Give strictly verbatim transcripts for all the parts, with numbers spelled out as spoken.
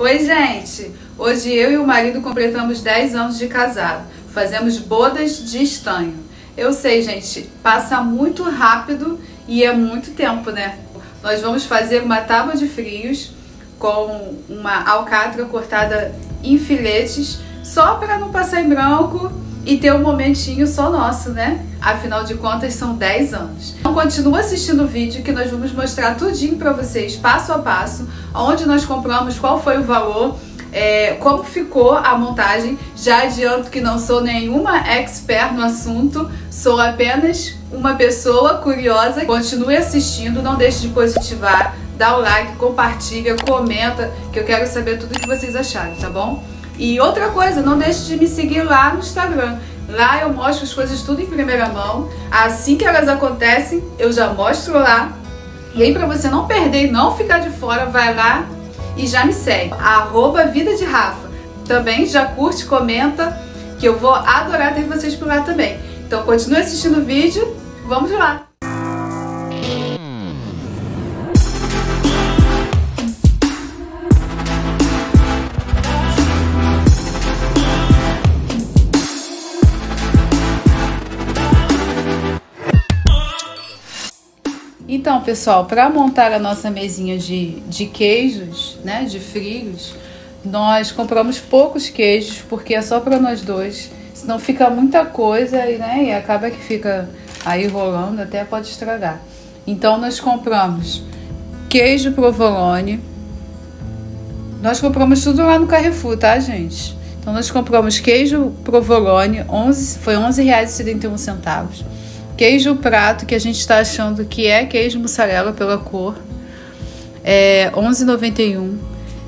Oi, gente! Hoje eu e o marido completamos dez anos de casado. Fazemos bodas de estanho. Eu sei, gente, passa muito rápido e é muito tempo, né? Nós vamos fazer uma tábua de frios com uma alcatra cortada em filetes, só para não passar em branco e ter um momentinho só nosso, né? Afinal de contas, são dez anos. Então continua assistindo o vídeo que nós vamos mostrar tudinho para vocês, passo a passo, onde nós compramos, qual foi o valor, é, como ficou a montagem. Já adianto que não sou nenhuma expert no assunto, sou apenas uma pessoa curiosa. Continue assistindo, não deixe de positivar, dá o like, compartilha, comenta, que eu quero saber tudo o que vocês acharam, tá bom? E outra coisa, não deixe de me seguir lá no Instagram. Lá eu mostro as coisas tudo em primeira mão. Assim que elas acontecem, eu já mostro lá. E aí, pra você não perder e não ficar de fora, vai lá e já me segue. Arroba Vida de Rafa. Também já curte, comenta, que eu vou adorar ter vocês por lá também. Então continue assistindo o vídeo. Vamos lá! Então, pessoal, para montar a nossa mesinha de, de queijos, né, de frios, nós compramos poucos queijos, porque é só para nós dois, senão fica muita coisa e, né, e acaba que fica aí rolando, até pode estragar. Então, nós compramos queijo provolone, nós compramos tudo lá no Carrefour, tá, gente? Então, nós compramos queijo provolone, onze, foi onze reais e setenta e um centavos. Queijo prato, que a gente está achando que é queijo mussarela pela cor, é onze reais e noventa e um centavos.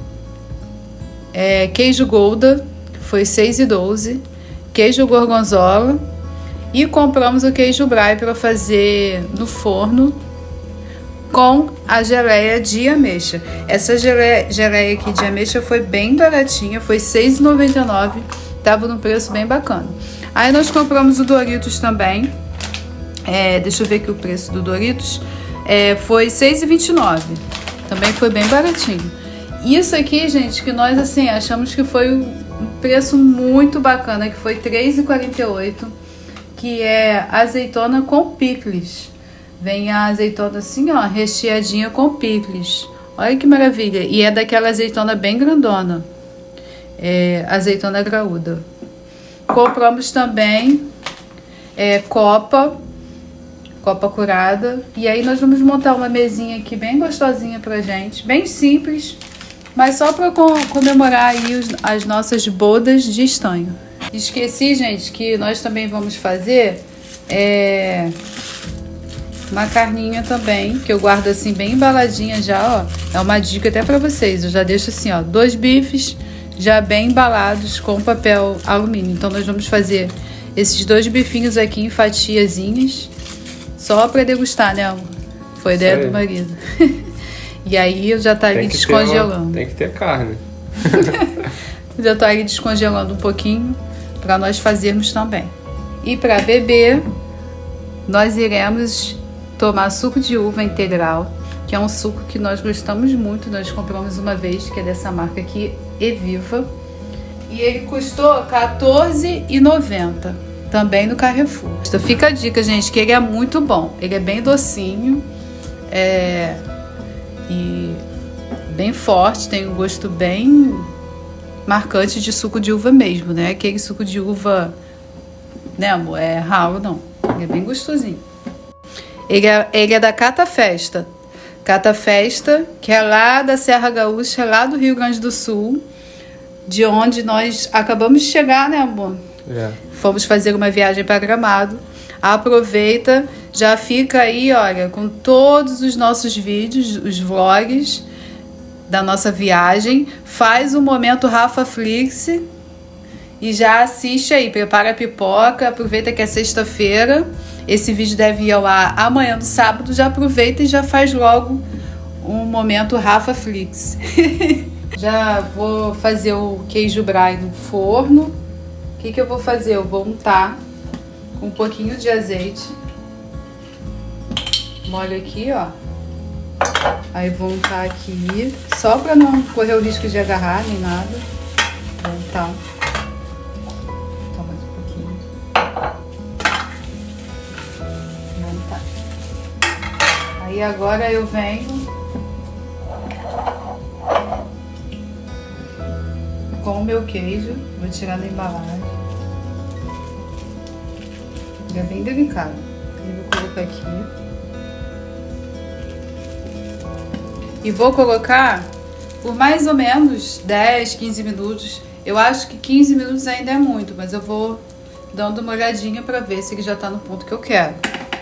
É, queijo Gouda, foi seis reais e doze centavos. Queijo gorgonzola. E compramos o queijo brie para fazer no forno com a geleia de ameixa. Essa geleia, geleia aqui de ameixa foi bem baratinha, foi seis reais e noventa e nove centavos. Tava num preço bem bacana. Aí nós compramos o Doritos também. É, deixa eu ver aqui o preço do Doritos, é, foi seis reais e vinte e nove centavos, também foi bem baratinho. Isso aqui, gente, que nós assim achamos que foi um preço muito bacana, que foi três reais e quarenta e oito centavos, que é azeitona com picles. Vem a azeitona assim, ó, recheadinha com picles. Olha que maravilha. E é daquela azeitona bem grandona, é, azeitona graúda. Compramos também é, copa Copa curada. E aí nós vamos montar uma mesinha aqui bem gostosinha pra gente. Bem simples, mas só pra comemorar aí os, as nossas bodas de estanho. Esqueci, gente, que nós também vamos fazer é, uma carninha também, que eu guardo assim bem embaladinha já, ó. É uma dica até pra vocês. Eu já deixo assim, ó, dois bifes já bem embalados com papel alumínio. Então nós vamos fazer esses dois bifinhos aqui em fatiazinhas. Só para degustar, né, amor? Foi ideia do marido. E aí eu já tá ali descongelando. Uma, tem que ter carne. Já tô ali descongelando um pouquinho para nós fazermos também. E para beber, nós iremos tomar suco de uva integral, que é um suco que nós gostamos muito. Nós compramos uma vez, que é dessa marca aqui, Eviva. E ele custou quatorze reais e noventa centavos. Também no Carrefour. Então fica a dica, gente, que ele é muito bom. Ele é bem docinho, é, e bem forte, tem um gosto bem marcante de suco de uva mesmo, né? Aquele suco de uva, né, amor? É ralo, não. Ele é bem gostosinho. Ele é, ele é da Cata Festa. Cata Festa, que é lá da Serra Gaúcha, lá do Rio Grande do Sul, de onde nós acabamos de chegar, né, amor? É. Fomos fazer uma viagem para Gramado. Aproveita, já fica aí, olha, com todos os nossos vídeos, os vlogs da nossa viagem. Faz o momento Rafa Flix e já assiste aí, prepara a pipoca, aproveita que é sexta-feira. Esse vídeo deve ir ao ar amanhã no sábado, já aproveita e já faz logo um momento Rafa Flix. Já vou fazer o queijo brie no forno. O que que eu vou fazer? Eu vou untar com um pouquinho de azeite. Molho aqui, ó. Aí vou untar aqui, só pra não correr o risco de agarrar nem nada. Vou untar. Então, mais um pouquinho. Vou untar. Aí agora eu venho com o meu queijo. Vou tirar da embalagem. Ele é bem delicado. Eu vou colocar aqui. E vou colocar por mais ou menos dez, quinze minutos. Eu acho que quinze minutos ainda é muito, mas eu vou dando uma olhadinha para ver se ele já tá no ponto que eu quero.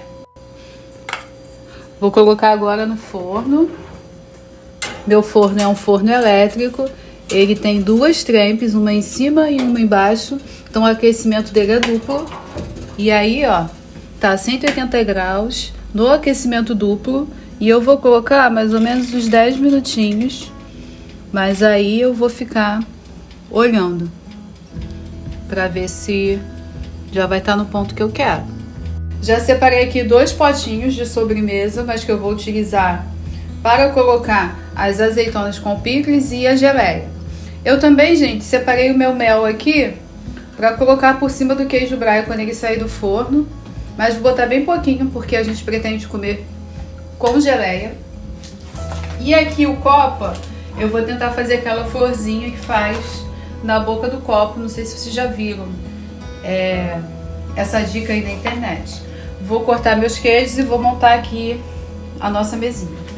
Vou colocar agora no forno. Meu forno é um forno elétrico. Ele tem duas trempes, uma em cima e uma embaixo. Então o aquecimento dele é duplo. E aí, ó, tá cento e oitenta graus no aquecimento duplo. E eu vou colocar mais ou menos uns dez minutinhos, mas aí eu vou ficar olhando para ver se já vai estar no ponto que eu quero. Já separei aqui dois potinhos de sobremesa, mas que eu vou utilizar para colocar as azeitonas com picles e a geleia. Eu também, gente, separei o meu mel aqui para colocar por cima do queijo Brie quando ele sair do forno, mas vou botar bem pouquinho porque a gente pretende comer com geleia. E aqui o copo, eu vou tentar fazer aquela florzinha que faz na boca do copo. Não sei se vocês já viram é, essa dica aí na internet. Vou cortar meus queijos e vou montar aqui a nossa mesinha.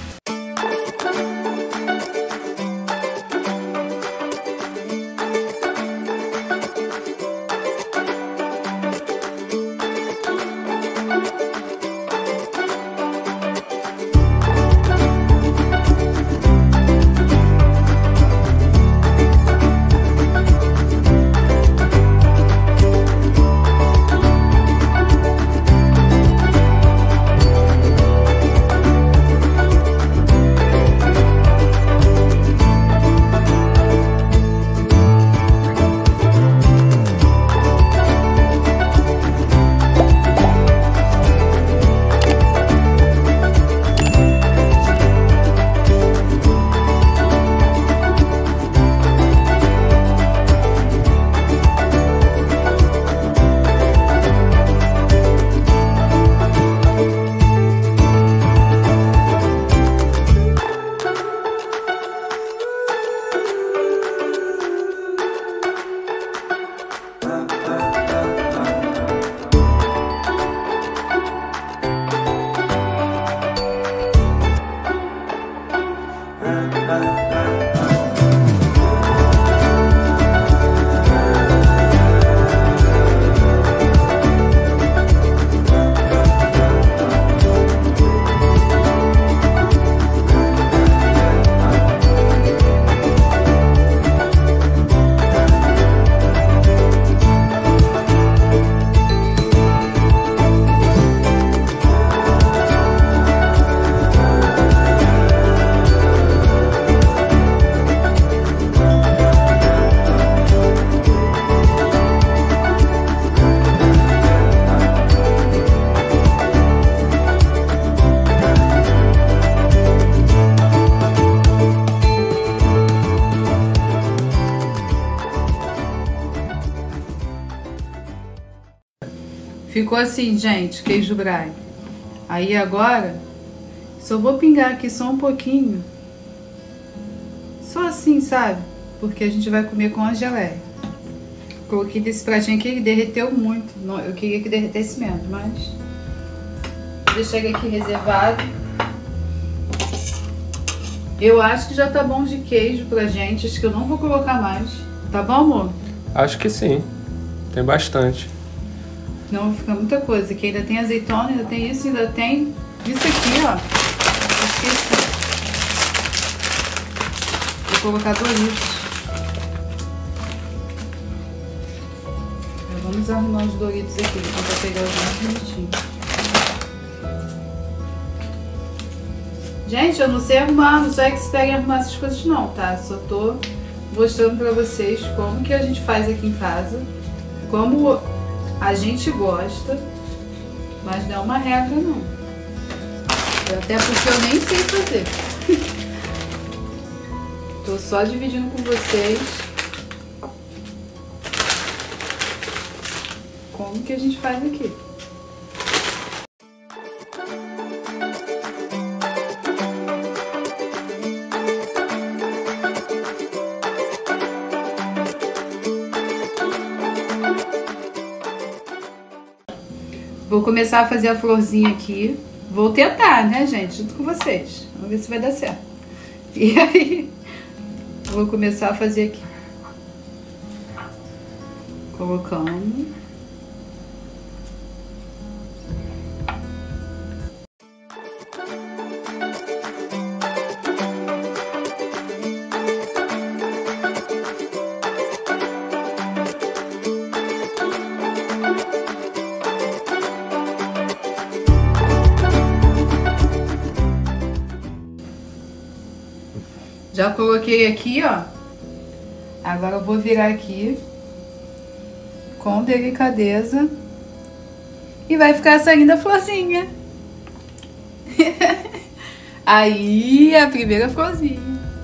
Ficou assim, gente, queijo Brie. Aí agora, só vou pingar aqui só um pouquinho. Só assim, sabe? Porque a gente vai comer com a geleia. Coloquei desse pratinho aqui, ele derreteu muito. Eu queria que derretesse menos, mas... vou deixar ele aqui reservado. Eu acho que já tá bom de queijo pra gente. Acho que eu não vou colocar mais. Tá bom, amor? Acho que sim. Tem bastante. Não vai ficar muita coisa, que ainda tem azeitona, ainda tem isso, ainda tem isso aqui, ó. Esqueci. Vou colocar Doritos. Vamos arrumar os Doritos aqui, então vou pegar os mais bonitinhos. Gente, eu não sei arrumar, não sou expert em arrumar essas coisas não, tá? Só tô mostrando pra vocês como que a gente faz aqui em casa, como a gente gosta, mas não é uma regra não. Até porque eu nem sei fazer. Tô só dividindo com vocês como que a gente faz aqui. Vou começar a fazer a florzinha aqui. Vou tentar, né, gente? Junto com vocês. Vamos ver se vai dar certo. E aí, vou começar a fazer aqui. Colocando. Já coloquei aqui, ó. Agora eu vou virar aqui com delicadeza e vai ficar saindo a florzinha. Aí, a primeira florzinha.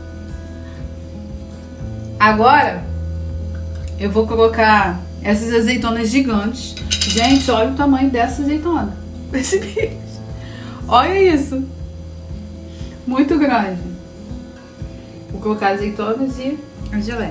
Agora, eu vou colocar essas azeitonas gigantes. Gente, olha o tamanho dessa azeitona. Esse bicho. Olha isso. Muito grande. Vou colocar azeitonas e a geleia.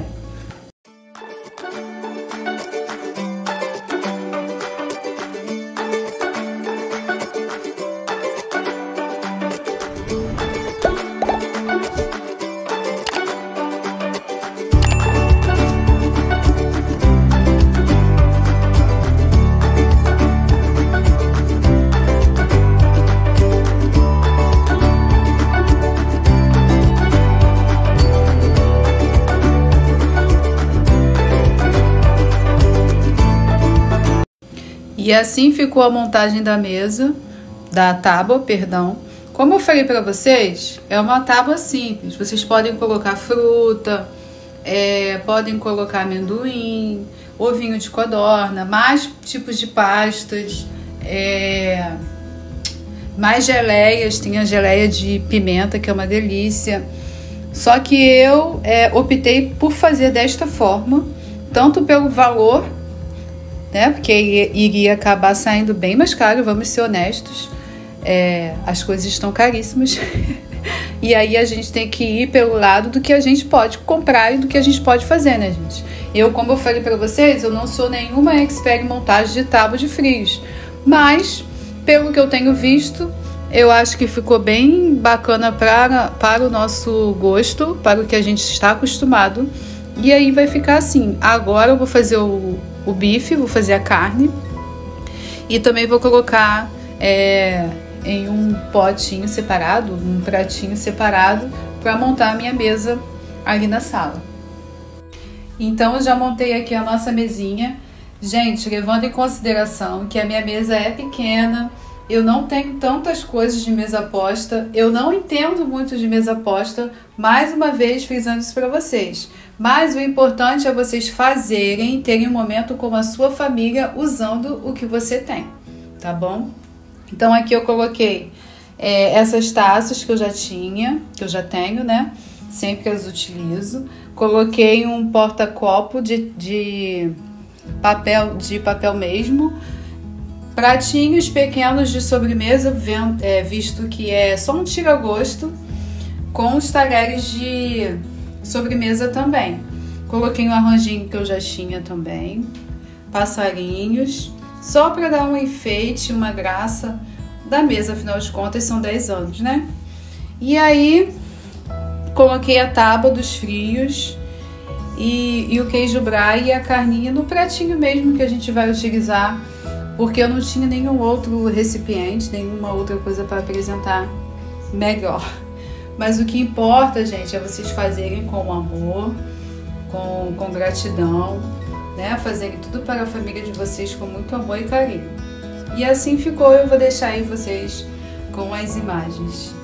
E assim ficou a montagem da mesa, da tábua, perdão. Como eu falei para vocês, é uma tábua simples. Vocês podem colocar fruta, é, podem colocar amendoim, ovinho de codorna, mais tipos de pastas, é, mais geleias. Tem a geleia de pimenta, que é uma delícia. Só que eu é, optei por fazer desta forma, tanto pelo valor, né? Porque iria acabar saindo bem mais caro, vamos ser honestos. É, as coisas estão caríssimas. E aí a gente tem que ir pelo lado do que a gente pode comprar e do que a gente pode fazer, né, gente? Eu, como eu falei pra vocês, eu não sou nenhuma expert em montagem de tábua de frios. Mas, pelo que eu tenho visto, eu acho que ficou bem bacana para, para o nosso gosto, para o que a gente está acostumado. E aí vai ficar assim. Agora eu vou fazer o, o bife, vou fazer a carne. E também vou colocar é, em um potinho separado, um pratinho separado, para montar a minha mesa ali na sala. Então eu já montei aqui a nossa mesinha. Gente, levando em consideração que a minha mesa é pequena, eu não tenho tantas coisas de mesa posta, eu não entendo muito de mesa posta, mais uma vez frisando isso para vocês. Mas o importante é vocês fazerem, terem um momento com a sua família usando o que você tem, tá bom? Então aqui eu coloquei é, essas taças que eu já tinha, que eu já tenho, né? Sempre as utilizo. Coloquei um porta-copo de, de, papel, de papel mesmo. Pratinhos pequenos de sobremesa, vendo, é, visto que é só um tira-gosto, com os talheres de sobremesa também. Coloquei um arranjinho que eu já tinha também, passarinhos, só para dar um enfeite, uma graça da mesa, afinal de contas são dez anos, né? E aí, coloquei a tábua dos frios e, e o queijo brie e a carninha no pratinho mesmo que a gente vai utilizar, porque eu não tinha nenhum outro recipiente, nenhuma outra coisa para apresentar melhor. Mas o que importa, gente, é vocês fazerem com amor, com, com gratidão, né? Fazerem tudo para a família de vocês com muito amor e carinho. E assim ficou, eu vou deixar aí vocês com as imagens.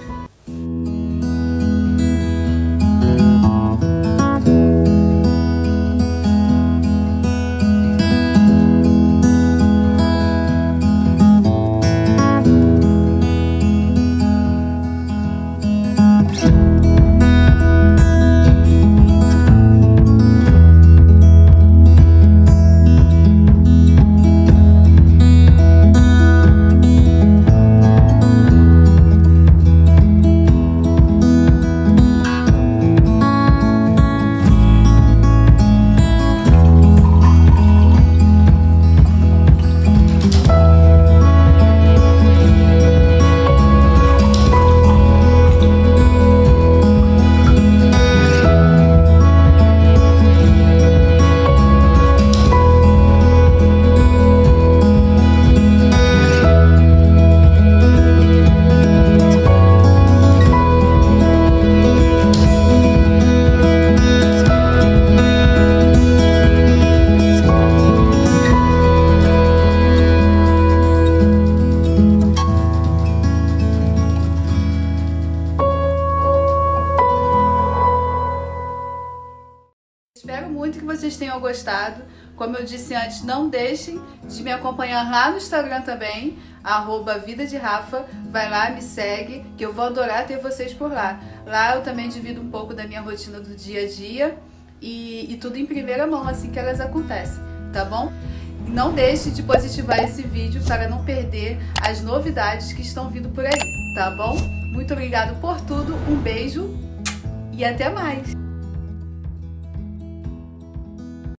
vocês tenham gostado. Como eu disse antes, não deixem de me acompanhar lá no Instagram também, arroba Vida de Rafa. Vai lá, me segue, que eu vou adorar ter vocês por lá. Lá eu também divido um pouco da minha rotina do dia a dia e, e tudo em primeira mão, assim que elas acontecem, tá bom? Não deixe de positivar esse vídeo para não perder as novidades que estão vindo por aí, tá bom? Muito obrigado por tudo, um beijo e até mais!